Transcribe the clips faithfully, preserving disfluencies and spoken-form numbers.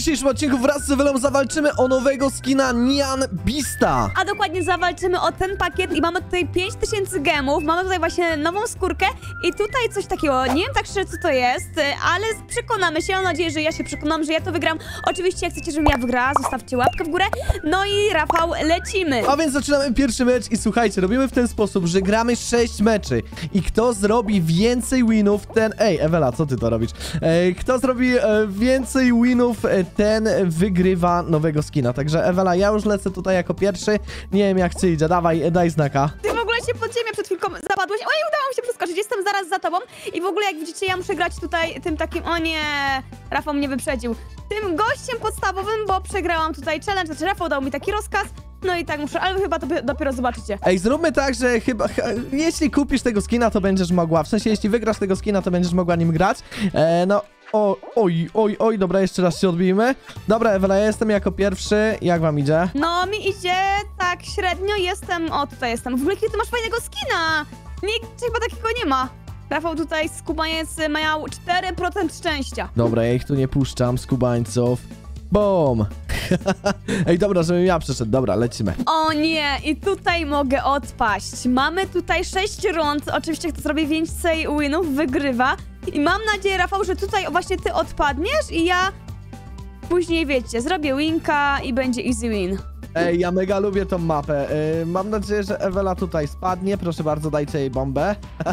dzisiejszym odcinku wraz z Ewelą zawalczymy o nowego skina Nyan Beasta. A dokładnie zawalczymy o ten pakiet i mamy tutaj pięć tysięcy gemów, mamy tutaj właśnie nową skórkę i tutaj coś takiego, nie wiem tak szczerze co to jest, ale przekonamy się, mam nadzieję, że ja się przekonam, że ja to wygram. Oczywiście jak chcecie, żebym ja wygrała, zostawcie łapkę w górę. No i Rafał, lecimy. A więc zaczynamy pierwszy mecz i słuchajcie, robimy w ten sposób, że gramy sześć meczy i kto zrobi więcej winów, ten... Ej, Ewela, co ty to robisz? E, kto zrobi e, więcej winów, e, ten wygrywa nowego skina. Także Ewela, ja już lecę tutaj jako pierwszy. Nie wiem jak ci idzie, dawaj, daj znaka. Ty w ogóle się pod ziemię przed chwilką zapadłeś. Oj, udało mi się przeskoczyć, jestem zaraz za tobą. I w ogóle jak widzicie, ja muszę grać tutaj tym takim... O nie, Rafał mnie wyprzedził. Tym gościem podstawowym, bo przegrałam tutaj challenge, znaczy Rafał dał mi taki rozkaz. No i tak muszę, ale wy chyba to dopiero zobaczycie. Ej, zróbmy tak, że chyba, ch jeśli kupisz tego skina, to będziesz mogła, w sensie, jeśli wygrasz tego skina, to będziesz mogła nim grać. E, no, o, oj, oj, oj, dobra, jeszcze raz się odbijmy. Dobra, Ewela, ja jestem jako pierwszy, jak wam idzie? No, mi idzie tak średnio, jestem, o tutaj jestem. W ogóle kiedy ty masz fajnego skina? Nikt chyba takiego nie ma. Rafał tutaj skubaniec miał cztery procent szczęścia. Dobra, ja ich tu nie puszczam, skubańców. Bum! Ej, dobra, żebym ja przeszedł. Dobra, lecimy. O nie, i tutaj mogę odpaść. Mamy tutaj sześć rund. Oczywiście kto zrobi więcej winów, wygrywa. I mam nadzieję, Rafał, że tutaj właśnie ty odpadniesz i ja później, wiecie, zrobię winka i będzie easy win. Ej, ja mega lubię tą mapę. Yy, mam nadzieję, że Ewela tutaj spadnie. Proszę bardzo, dajcie jej bombę.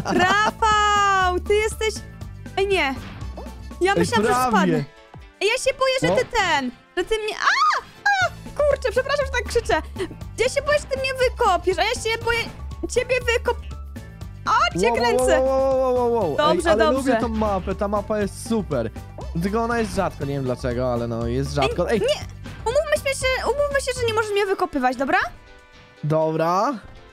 Rafał, ty jesteś... Ej, nie. Ja myślałam, że spadnę. Ej, ja się boję, że ty ten, że ty mnie... A! A! Kurczę, przepraszam, że tak krzyczę. Ja się boję, że ty mnie wykopiesz, a ja się boję ciebie wykop... O, cię kręcę. Wow, wow, wow, wow, wow. Dobrze, Ej, ale dobrze. lubię tą mapę, ta mapa jest super. Tylko ona jest rzadko, nie wiem dlaczego, ale no jest rzadko. Ej, nie, umówmy się, umówmy się, że nie możesz mnie wykopywać, dobra? Dobra.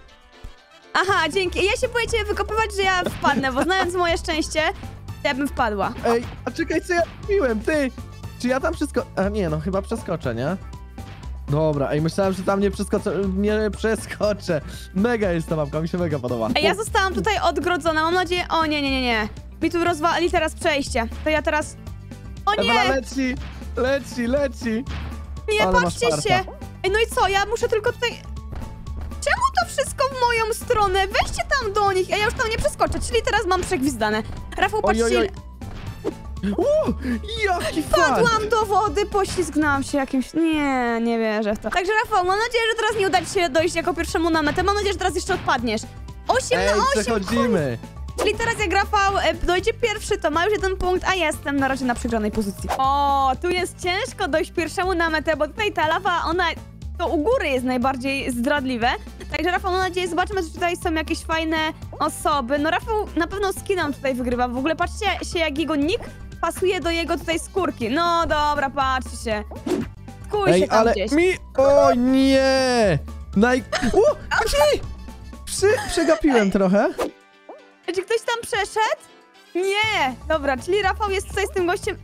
Aha, dzięki. Ja się boję ciebie wykopywać, że ja wpadnę, bo znając moje szczęście, ja bym wpadła. Ej, a czekaj, co ja robiłem, ty? Czy ja tam wszystko... A nie, no chyba przeskoczę, nie? Dobra, ej, myślałem, że tam nie przeskoczę, nie przeskoczę. Mega jest ta mapka, mi się mega podoba. Ej, ja zostałam tutaj odgrodzona, mam nadzieję... O, nie, nie, nie, nie. Mi tu rozwali teraz przejście. To ja teraz... O nie! Ewela leci, leci, leci. Nie, Ale patrzcie masz się! farta. Ej, no i co? Ja muszę tylko tutaj... Czemu to wszystko w moją stronę? Weźcie tam do nich, a ja już tam nie przeskoczę, czyli teraz mam przegwizdane. Rafał, patrzcie... Oj, oj, oj. Uuu, jaki fart! Padłam do wody, poślizgnęłam się jakimś... Nie, nie wierzę w to. Także Rafał, mam nadzieję, że teraz nie uda ci się dojść jako pierwszemu na metę. Mam nadzieję, że teraz jeszcze odpadniesz. osiem Ej, na osiem! przechodzimy. Czyli teraz jak Rafał e, dojdzie pierwszy, to ma już jeden punkt, a jestem na razie na przegranej pozycji. O, tu jest ciężko dojść pierwszemu na metę, bo tutaj ta lawa, ona... To u góry jest najbardziej zdradliwe. Także Rafał, mam nadzieję, zobaczymy, czy tutaj są jakieś fajne osoby. No Rafał na pewno skinem tutaj wygrywa. W ogóle patrzcie się, jak jego nick pasuje do jego tutaj skórki. No dobra, patrzcie się. Skuj Ej, się tam ale gdzieś. mi... O nie! Naj... O, gdzie? Przy... Przegapiłem trochę. Czy ktoś tam przeszedł? Nie! Dobra, czyli Rafał jest tutaj z tym gościem...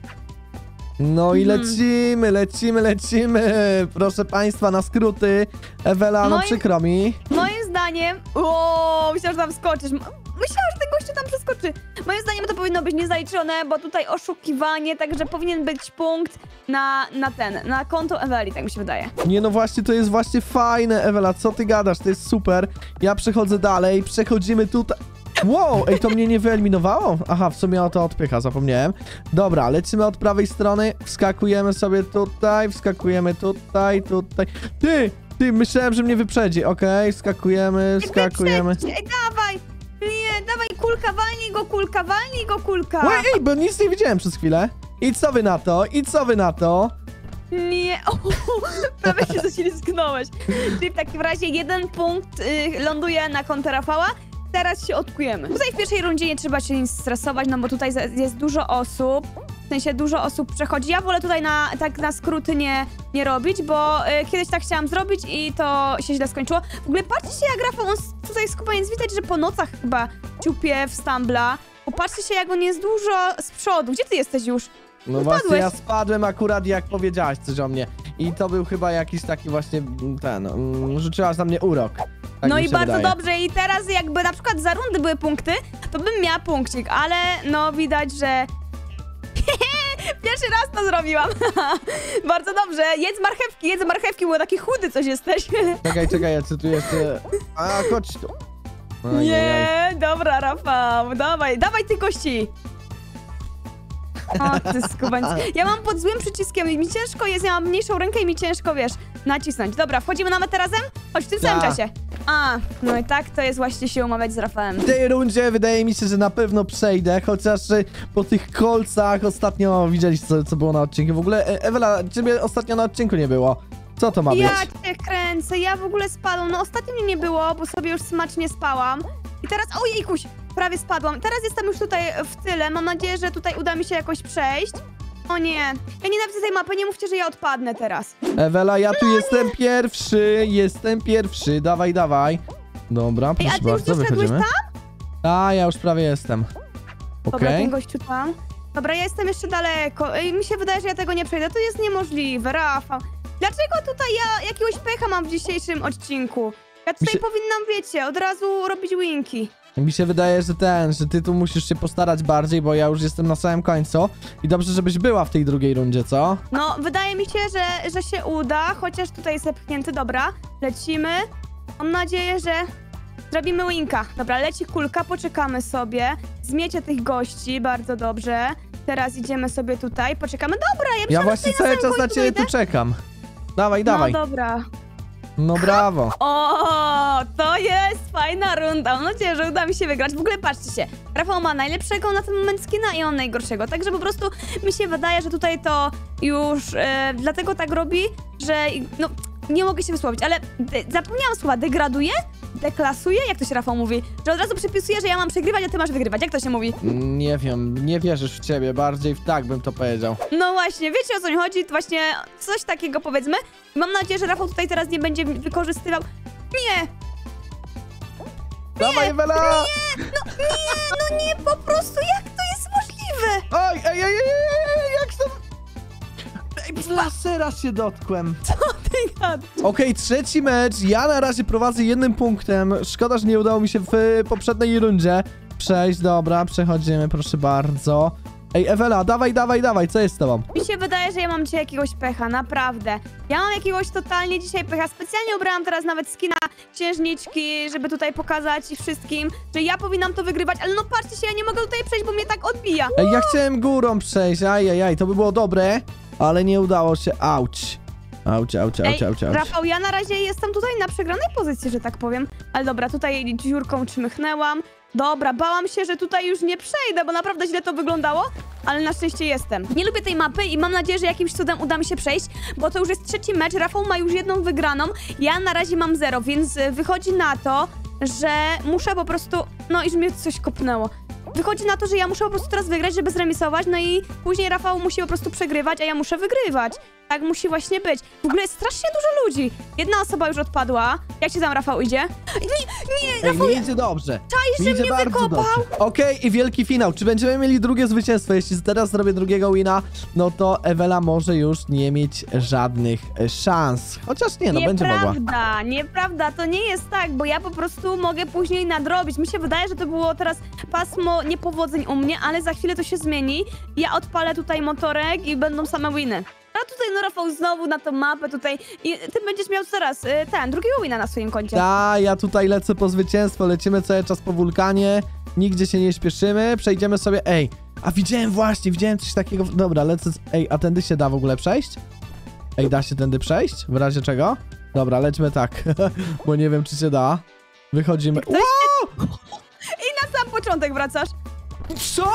No i Hmm. lecimy, lecimy, lecimy. Proszę państwa, na skróty. Ewela, no Moim- przykro mi. Moim zdaniem... O, myślałam, że tam skoczysz. M- Myślałam, że ten gościu tam przeskoczy. Moim zdaniem to powinno być niezaliczone, bo tutaj oszukiwanie, także powinien być punkt na, na ten, na konto Eweli, tak mi się wydaje. Nie, no właśnie, to jest właśnie fajne, Ewela, co ty gadasz? To jest super. Ja przechodzę dalej, przechodzimy tutaj. Wow, ej, to mnie nie wyeliminowało? Aha, w sumie o to odpycha, zapomniałem. Dobra, lecimy od prawej strony, wskakujemy sobie tutaj, wskakujemy tutaj, tutaj. Ty, ty, myślałem, że mnie wyprzedzi, okej, wskakujemy, wskakujemy. Ej, ej, dawaj! Nie, dawaj kulka, walnij go kulka, walnij go kulka! Ej, ej, bo nic nie widziałem przez chwilę. I co wy na to? I co wy na to? Nie, o, prawie się zaślizgnąłeś. Czyli w takim razie jeden punkt y, ląduje na konto Rafała. Teraz się odkujemy. Tutaj w pierwszej rundzie nie trzeba się nic stresować, no bo tutaj jest dużo osób. W sensie dużo osób przechodzi. Ja wolę tutaj na, tak na skróty nie, nie robić, bo y, kiedyś tak chciałam zrobić i to się źle skończyło. W ogóle patrzcie się jak Rafał, on tutaj skupając widać, że po nocach chyba ciupie w Stambla. Popatrzcie się jak on jest dużo z przodu. Gdzie ty jesteś już? No Upadłeś. właśnie, ja spadłem akurat jak powiedziałaś coś o mnie. I to był chyba jakiś taki właśnie ten, um, rzuciłaś na mnie urok. Tak no mi i się bardzo wydaje. dobrze i teraz jakby na przykład za rundy były punkty, to bym miała punkcik, ale no widać, że... W pierwszej Pierwszy raz to zrobiłam. Bardzo dobrze. Jedz marchewki, jedz marchewki, bo taki chudy coś jesteś. Czekaj, czekaj, ja tu jeszcze... A, chodź tu. Ajajaj. Nie, dobra, Rafał, dawaj, dawaj ty kości. O, ty skubańc. Ja mam pod złym przyciskiem i mi ciężko jest, ja mam mniejszą rękę i mi ciężko, wiesz, nacisnąć. Dobra, wchodzimy na metę razem? Chodź, w tym samym Ta. czasie. A, no i tak to jest właśnie się umawiać z Rafałem. W tej rundzie wydaje mi się, że na pewno przejdę, chociaż y, po tych kolcach ostatnio widzieliście, co, co było na odcinku. W ogóle, e, Ewela, ciebie ostatnio na odcinku nie było. Co to ma być? Ja cię kręcę, ja w ogóle spadłam. No ostatnio mnie nie było, bo sobie już smacznie spałam. I teraz, ojejkuś, prawie spadłam. Teraz jestem już tutaj w tyle. Mam nadzieję, że tutaj uda mi się jakoś przejść. O nie, ja nienawidzę tej mapy, nie mówcie, że ja odpadnę teraz. Ewela, ja tu jestem pierwszy, jestem pierwszy, dawaj, dawaj. Dobra, Ej, a proszę ty już bardzo, doszedłeś wychodzimy. A, ja już prawie jestem. Dobra, Okej. ten gościu tam. Dobra, ja jestem jeszcze daleko. Ej, mi się wydaje, że ja tego nie przejdę. To jest niemożliwe, Rafał. Dlaczego tutaj ja jakiegoś pecha mam w dzisiejszym odcinku? Ja tutaj się- powinnam, wiecie, od razu robić winki. Mi się wydaje, że ten, że ty tu musisz się postarać bardziej, bo ja już jestem na samym końcu. I dobrze, żebyś była w tej drugiej rundzie, co? No, wydaje mi się, że, że się uda, chociaż tutaj jest zepchnięty. Dobra, lecimy. Mam nadzieję, że zrobimy winka. Dobra, leci kulka, poczekamy sobie. Zmiecie tych gości, bardzo dobrze. Teraz idziemy sobie tutaj, poczekamy. Dobra, ja Ja myślałam, właśnie że cały tutaj na czas samym na ciebie końcu tu czekam. Dawaj, dawaj. No dobra. No brawo. O, to jest fajna runda. Mam nadzieję, że uda mi się wygrać. W ogóle patrzcie się. Rafał ma najlepszego na ten moment skina i on najgorszego. Także po prostu mi się wydaje, że tutaj to już e, dlatego tak robi, że no nie mogę się wysłowić, ale de, zapomniałam słowa. Degraduje? Deklasuje? Jak to się Rafał mówi? Że od razu przypisuje, że ja mam przegrywać, a ty masz wygrywać. Jak to się mówi? Nie wiem, nie wierzysz w ciebie, bardziej w tak bym to powiedział. No właśnie, wiecie o co mi chodzi? To właśnie coś takiego powiedzmy. Mam nadzieję, że Rafał tutaj teraz nie będzie wykorzystywał. Nie! Dawaj, Ewela! Nie, no nie, no nie, po prostu jak to jest możliwe? Oj, ej, ej, ej, ej, jak to... Ej, lasera się dotkłem. Ty gad. Okej, trzeci mecz. Ja na razie prowadzę jednym punktem. Szkoda, że nie udało mi się w y, poprzedniej rundzie przejść. Dobra, przechodzimy, proszę bardzo. Ej, Ewela, dawaj, dawaj, dawaj, co jest z tobą? Mi się wydaje, że ja mam dzisiaj jakiegoś pecha, naprawdę. Ja mam jakiegoś totalnie dzisiaj pecha. Specjalnie ubrałam teraz nawet skina księżniczki, żeby tutaj pokazać i wszystkim, że ja powinnam to wygrywać, ale no patrzcie się, ja nie mogę tutaj przejść, bo mnie tak odbija. Ej, ja chciałem górą przejść, ajajaj, to by było dobre, ale nie udało się. Auć. Auć, auć, auć, auć, auć. Rafał, ja na razie jestem tutaj na przegranej pozycji, że tak powiem. Ale dobra, tutaj dziurką czmychnęłam. Dobra, bałam się, że tutaj już nie przejdę, bo naprawdę źle to wyglądało, ale na szczęście jestem. Nie lubię tej mapy i mam nadzieję, że jakimś cudem uda mi się przejść, bo to już jest trzeci mecz, Rafał ma już jedną wygraną, ja na razie mam zero, więc wychodzi na to, że muszę po prostu... No i że mnie coś kopnęło. Wychodzi na to, że ja muszę po prostu teraz wygrać, żeby zremisować, no i później Rafał musi po prostu przegrywać, a ja muszę wygrywać. Tak musi właśnie być. W ogóle jest strasznie dużo ludzi. Jedna osoba już odpadła. Jak ci tam, Rafał, idzie? Nie, nie, Ej, Rafał, mi idzie dobrze. czaisz, Mi że idzie mnie bardzo wykopał? dobrze. Okej, i wielki finał. Czy będziemy mieli drugie zwycięstwo? Jeśli teraz zrobię drugiego wina, no to Ewela może już nie mieć żadnych e, szans. Chociaż nie, no będzie mogła. Nieprawda, nieprawda, to nie jest tak, bo ja po prostu mogę później nadrobić. Mi się wydaje, że to było teraz pasmo niepowodzeń u mnie, ale za chwilę to się zmieni. Ja odpalę tutaj motorek i będą same winy. A tutaj no Rafał znowu na tą mapę tutaj i ty będziesz miał teraz y, ten, drugiego wina na swoim koncie. Ta, ja tutaj lecę po zwycięstwo, lecimy cały czas po wulkanie, nigdzie się nie śpieszymy, przejdziemy sobie, ej, a widziałem właśnie, widziałem coś takiego, dobra, lecę, z... ej, a tędy się da w ogóle przejść? Ej, da się tędy przejść? W razie czego? Dobra, lećmy tak, bo nie wiem, czy się da. Wychodzimy. Ktoś Wow! I na sam początek wracasz. Co?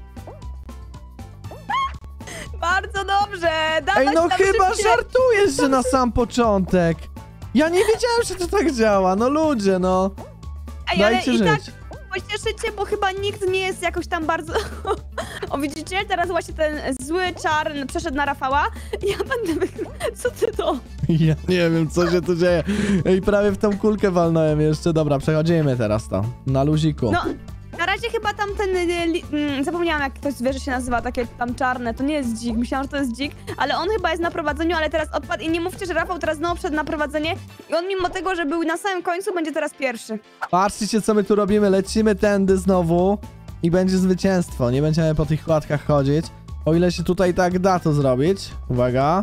Bardzo dobrze, dawaj Ej, no tam chyba szybciej. żartujesz, że na sam początek. Ja nie wiedziałem, że to tak działa, no ludzie, no. Ej, ale Dajcie i żyć. tak pocieszycie, bo chyba nikt nie jest jakoś tam bardzo... O, widzicie? Teraz właśnie ten zły czar przeszedł na Rafała. Ja będę... wy- Co ty to? Ja nie wiem, co się tu dzieje. Ej, prawie w tą kulkę walnąłem jeszcze. Dobra, przechodzimy teraz to. Na luziku. No, na razie chyba tam ten... y, li- mm, Zapomniałam, jak to zwierzę się nazywa, takie tam czarne. To nie jest dzik, myślałam, że to jest dzik. Ale on chyba jest na prowadzeniu, ale teraz odpadł. I nie mówcie, że Rafał teraz znowu wszedł na prowadzenie. I on mimo tego, że był na samym końcu, będzie teraz pierwszy. Patrzcie, co my tu robimy. Lecimy tędy znowu i będzie zwycięstwo. Nie będziemy po tych kładkach chodzić. O ile się tutaj tak da to zrobić. Uwaga.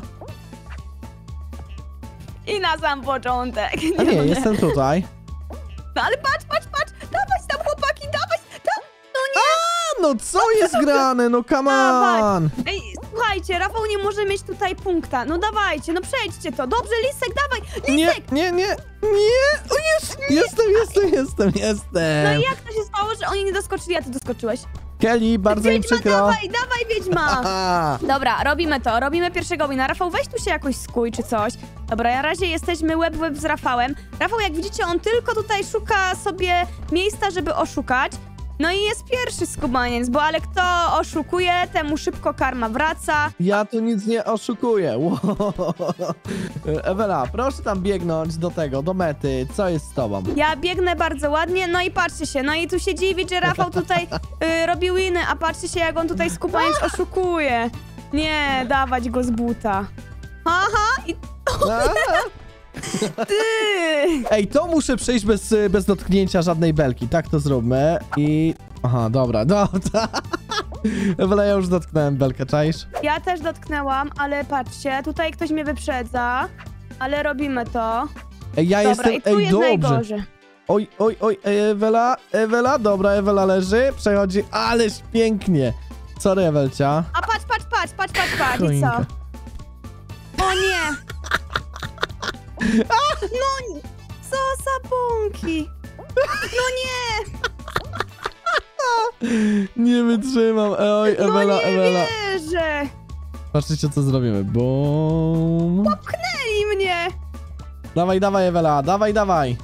I na sam początek. A nie, no jestem tutaj. No ale patrz, patrz, patrz! Dawać tam, chłopaki, dawać! Da... No nie! A, no co jest grane? No come on! Ej, słuchajcie, Rafał nie może mieć tutaj punkta. No dawajcie, no przejdźcie to. Dobrze, Lisek, dawaj! Lisek! Nie, nie, nie, nie! O jest! Jestem, jestem, jestem, jestem! No i jak to się stało, że oni nie doskoczyli, a ty doskoczyłeś? Kelly, bardzo mi Wiedźma, przykro. dawaj, dawaj, Wiedźma! Aha. Dobra, robimy to, robimy pierwszego wina. Rafał, weź tu się jakoś skuj czy coś. Dobra, na razie jesteśmy łeb w łeb z Rafałem. Rafał, jak widzicie, on tylko tutaj szuka sobie miejsca, żeby oszukać. No i jest pierwszy skubaniec, bo ale kto oszukuje, temu szybko karma wraca. Ja tu nic nie oszukuję. Wow. Ewela, proszę tam biegnąć do tego, do mety. Co jest z tobą? Ja biegnę bardzo ładnie, no i patrzcie się, no i tu się dziwi, że Rafał tutaj y, robi winy, a patrzcie się, jak on tutaj skubaniec oszukuje. Nie, dawać go z buta. Aha, i A? ty! Ej, to muszę przejść bez, bez dotknięcia żadnej belki. Tak to zróbmy. I... Aha, dobra, dobra. Ewela, ja już dotknąłem belkę, czaisz? Ja też dotknęłam, ale patrzcie, tutaj ktoś mnie wyprzedza, ale robimy to. Ej, ja Dobra, jestem... i tu Ej, jest dobrze. najgorzej. Oj, oj, oj, Ewela, Ewela, dobra, Ewela leży, przechodzi, ależ pięknie. Sorry, Ewelcia. A patrz, patrz, patrz, patrz, patrz, patrz, i Choinka. co? O nie! No, co za bąki! No nie! Nie wytrzymam, oj, No Ewela, nie Ewela. wierzę! Patrzcie, co zrobimy, bum. Popchnęli mnie! Dawaj, dawaj, Ewela, dawaj, dawaj.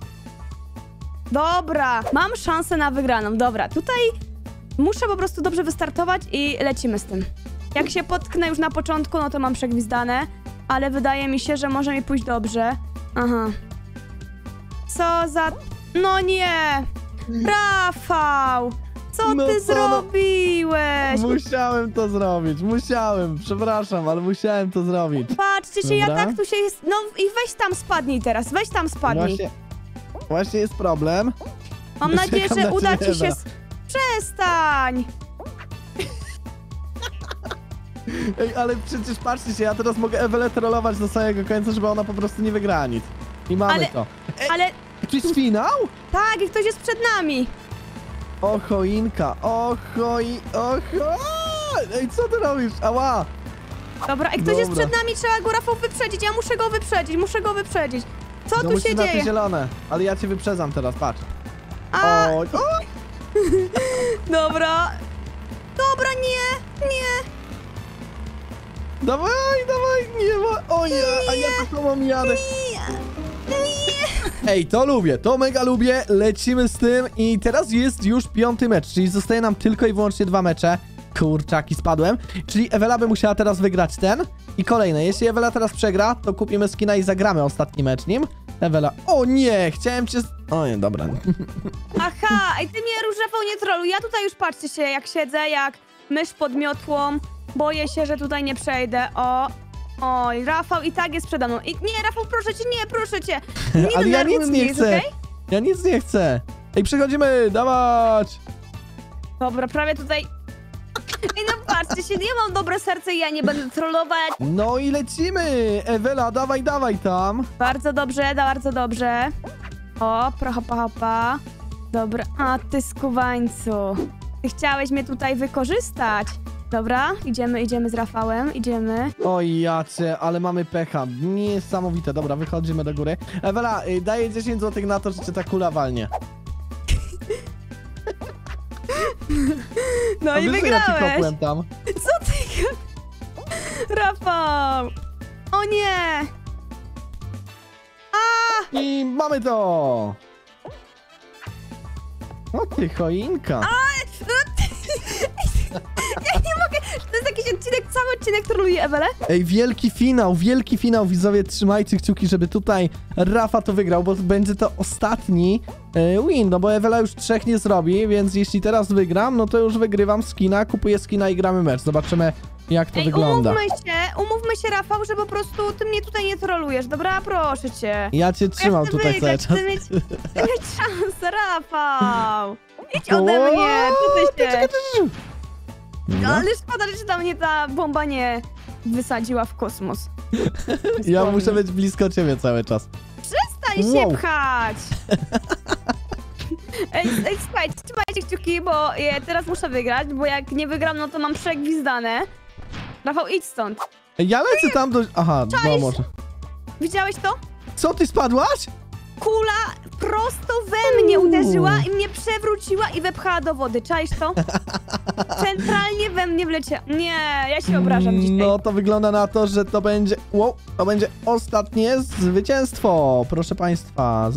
Dobra, mam szansę na wygraną. Dobra, tutaj muszę po prostu dobrze wystartować i lecimy z tym. Jak się potknę już na początku, no to mam przegwizdane, ale wydaje mi się, że może mi pójść dobrze. Aha. Co za... No nie! Rafał! Co No ty co no- zrobiłeś? Musiałem to zrobić, musiałem, przepraszam, ale musiałem to zrobić. Patrzcie się, ja Dobra. tak tu się jest... No i weź tam spadnij teraz, weź tam spadnij. Właśnie, właśnie jest problem. Mam nadzieję, czekam że na uda ciebie, ci się... Ewa. s- Przestań! Ej, ale przecież patrzcie się, ja teraz mogę Ewelę trollować do samego końca, żeby ona po prostu nie wygrała nic. I mamy Ale- to. Ale To jest finał? tak, i ktoś jest przed nami. O choinka, o choi, o cho... Ej, co ty robisz? Ała! Dobra, i ktoś jest Dobra. przed nami, trzeba go, Rafał, wyprzedzić. Ja muszę go wyprzedzić, muszę go wyprzedzić. Co No tu musisz się na te dzieje? zielone, ale ja cię wyprzedzam teraz, patrz. A, O, o, dobra. Dobra, nie, nie. dawaj, dawaj, nie ma... O ja, a ja to tobą jadę. Ej, to lubię, to mega lubię, lecimy z tym i teraz jest już piąty mecz, czyli zostaje nam tylko i wyłącznie dwa mecze. Kurczaki, spadłem. Czyli Ewela by musiała teraz wygrać ten i kolejne. Jeśli Ewela teraz przegra, to kupimy skina i zagramy ostatni mecz nim. Ewela, o nie, chciałem cię... O nie, dobra. Aha, i ty mnie, Róż, Rafał, nie troluj. Ja tutaj już, patrzcie się, jak siedzę, jak mysz pod miotłą. Boję się, że tutaj nie przejdę. O, oj, Rafał i tak jest przede mną. I, nie, Rafał, proszę cię, nie, proszę cię. Nie Ale ja denerwuj nic mnie, nie jest chcę. okej? Ja nic nie chcę. Ej, przechodzimy, dawać. Dobra, prawie tutaj... Ej, no patrzcie się, ja mam dobre serce i ja nie będę trollować. No i lecimy. Ewela, dawaj, dawaj tam. Bardzo dobrze, bardzo dobrze. O, procha, hopa. Dobra, a ty skuwańcu. Ty chciałeś mnie tutaj wykorzystać. Dobra, idziemy, idziemy z Rafałem, idziemy. Oj, jacie, ale mamy pecha. Niesamowite. Dobra, wychodzimy do góry. Ewela, y, daję dziesięć złotych na to, że cię ta kula walnie. No A i wiesz, że ja ci wygrałeś. kopłem tam. Co ty? Rafał! O nie! A! I mamy to! O ty choinka. Ja nie mogę! To jest jakiś odcinek, cały odcinek troluje Ewelę? Ej, wielki finał, wielki finał, widzowie, trzymajcie kciuki, żeby tutaj Rafa to wygrał, bo będzie to ostatni e, win, no bo Ewela już trzech nie zrobi, więc jeśli teraz wygram, no to już wygrywam skina, kupuję skina i gramy mecz. Zobaczymy, jak to Ej, wygląda. umówmy się, umówmy się, Rafał, że po prostu ty mnie tutaj nie trolujesz, dobra? Proszę cię. Ja cię Ja trzymam chcę tutaj wygrać, cały czas. Chcę mieć, chcę mieć szansę, Rafał! Idź O, ode mnie, co ty czekaj, się... czekaj, czekaj. No. Ale szkoda, że tam mnie ta bomba nie wysadziła w kosmos. Ja muszę być blisko ciebie cały czas. Przestań się Wow. pchać! Ej, ej, słuchajcie, trzymajcie kciuki, bo ja teraz muszę wygrać, bo jak nie wygram, no to mam przegwizdane. Rafał, idź stąd. Ja lecę tam do... Aha, no może. Widziałeś to? Co, ty spadłaś? Kula prosto we mnie uderzyła i mnie przewróciła i wepchała do wody. Czaisz to? Centralnie we mnie wleciała. Nie, ja się obrażam dzisiaj. No to wygląda na to, że to będzie... Wow, to będzie ostatnie zwycięstwo, proszę państwa.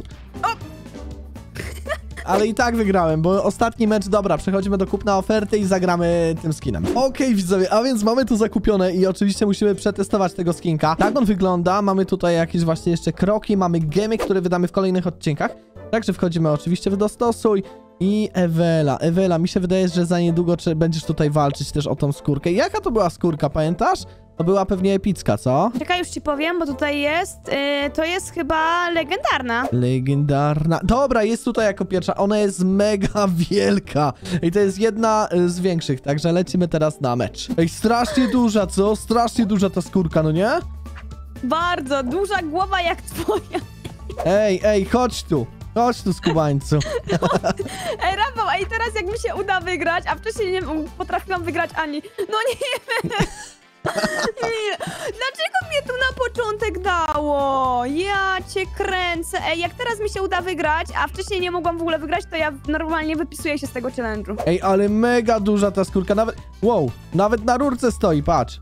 Ale i tak wygrałem, bo ostatni mecz, dobra, przechodzimy do kupna oferty i zagramy tym skinem. Okej, okay, widzowie, a więc mamy tu zakupione i oczywiście musimy przetestować tego skinka. Tak on wygląda, mamy tutaj jakieś właśnie jeszcze kroki, mamy gemy, które wydamy w kolejnych odcinkach. Także wchodzimy oczywiście w dostosuj i Ewela. Ewela, mi się wydaje, że za niedługo czy będziesz tutaj walczyć też o tą skórkę. Jaka to była skórka, pamiętasz? To była pewnie epicka, co? Czekaj, już ci powiem, bo tutaj jest, yy, to jest chyba legendarna. Legendarna. Dobra, jest tutaj jako pierwsza. Ona jest mega wielka. I to jest jedna y, z większych, także lecimy teraz na mecz. Ej, strasznie duża, co? Strasznie duża ta skórka, no nie? Bardzo duża głowa jak twoja. Ej, ej, chodź tu. Chodź tu, skubańcu. Ej, Rafał, ej, teraz jak mi się uda wygrać, a wcześniej nie potrafiłam wygrać ani... No nie Nie. Dlaczego mnie tu na początek dało? Ja cię kręcę. Ej, jak teraz mi się uda wygrać, a wcześniej nie mogłam w ogóle wygrać, to ja normalnie wypisuję się z tego challenge'u. Ej, ale mega duża ta skórka. Nawet... Wow, nawet na rurce stoi, patrz.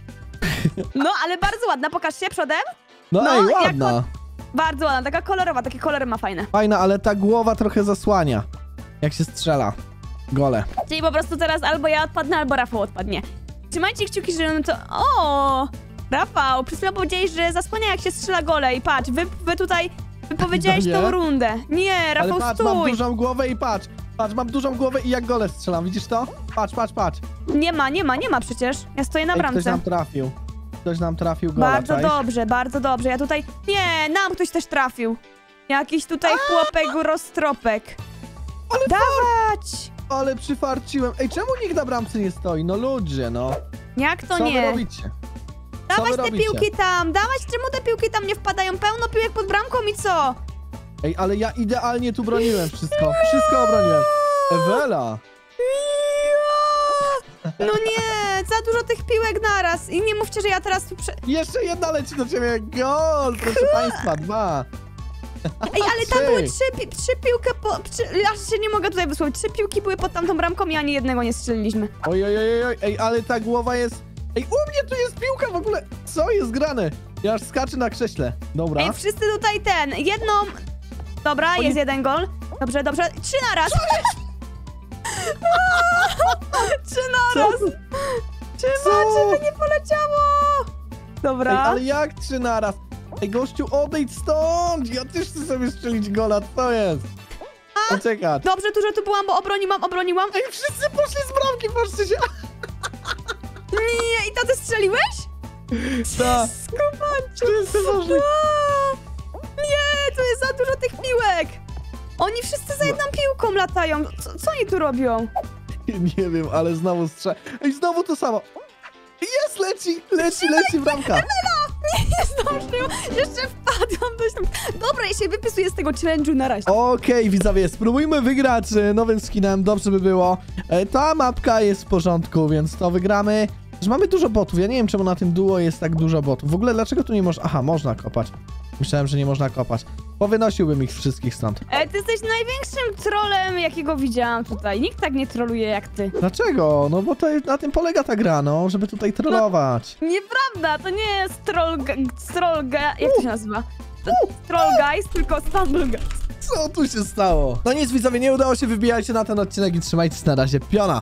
No, ale bardzo ładna. Pokaż się przodem. No, No, ej, jako- ładna. Bardzo ładna, taka kolorowa, takie kolory ma fajne. Fajna, ale ta głowa trochę zasłania. Jak się strzela. Gole. Czyli po prostu teraz albo ja odpadnę, albo Rafał odpadnie. Trzymajcie kciuki, żebym to... O! Rafał, przed chwilą powiedziałeś, że zasłania jak się strzela gole i patrz, wy, wy tutaj wypowiedziałeś No nie. tą rundę. Nie, Rafał, Ale patrz, mam stój! dużą głowę i patrz. Patrz, mam dużą głowę i jak gole strzelam, widzisz to? Patrz, patrz, patrz. Nie ma, nie ma, nie ma przecież. Ja stoję na Ej, ktoś bramce. nam trafił. Ktoś nam trafił gola, Bardzo czaisz? dobrze, bardzo dobrze. Ja tutaj... Nie, nam ktoś też trafił. Jakiś tutaj chłopek roztropek. Ale Dawać! Ale przyfarciłem. Ej, czemu nikt na bramce nie stoi? No ludzie, no. Jak to Co nie? wy robicie? Co Dawać wy te robicie? piłki tam, dawać, czemu te piłki tam nie wpadają? Pełno piłek pod bramką i co? Ej, ale ja idealnie tu broniłem wszystko. Wszystko obroniłem. Ewela. No nie, za dużo tych piłek naraz. I nie mówcie, że ja teraz tu prze... Jeszcze jedna leci do ciebie. Gol, proszę państwa, dwa. Ej, ale tam Trzy. były trzy, pi trzy piłki po... Trzy, aż się nie mogę tutaj wysłowić. Trzy piłki były pod tamtą bramką i ani jednego nie strzeliliśmy. Oj, oj, oj, oj, ej, ale ta głowa jest... Ej, u mnie tu jest piłka w ogóle. Co jest grane? Ja aż skaczę na krześle. Dobra. Ej, wszyscy tutaj ten, jedną... Dobra, Oni- jest jeden gol. Dobrze, dobrze. Trzy naraz. Trzy naraz. Co? Trzyma, Co? żeby nie poleciało. Dobra. Ej, ale jak trzy naraz? Ej, gościu, odejdź stąd! Ja też chcę sobie strzelić gola, co jest? Uciekać. Dobrze, tu, że tu byłam, bo obroniłam, obroniłam. Ej, wszyscy poszli z bramki, patrzcie się! Nie, i to ty strzeliłeś? Tak. Skubańczu, Wszyscy poszli. Nie, to jest za dużo tych piłek. Oni wszyscy za jedną piłką latają. Co, co oni tu robią? Nie wiem, ale znowu strze... Ej, znowu to samo. Jest, leci, leci, leci bramka. Nie zdążyłam, jeszcze wpadłam do środka. Dobra, ja się wypisuję z tego challenge'u na razie. Okej, widzowie, spróbujmy wygrać e, nowym skinem, dobrze by było. E, ta mapka jest w porządku, więc to wygramy. Że mamy dużo botów, ja nie wiem czemu na tym duo jest tak dużo botów. W ogóle dlaczego tu nie można... Aha, można kopać. Myślałem, że nie można kopać. Powynosiłbym ich wszystkich stąd. E, ty jesteś największym trolem, jakiego widziałam tutaj. Nikt tak nie troluje jak ty. Dlaczego? No bo to na tym polega ta gra, no, żeby tutaj trollować. Nieprawda, to nie jest troll... troll jak to się nazywa? To troll guys, tylko stumble guys. Co tu się stało? No nic, widzowie, nie udało się, wybijajcie na ten odcinek i trzymajcie się na razie. Piona!